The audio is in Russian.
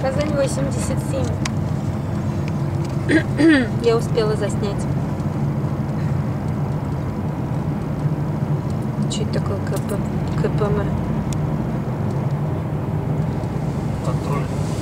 Казань 87. Я успела заснять. Что это такое КПМ? Контроль.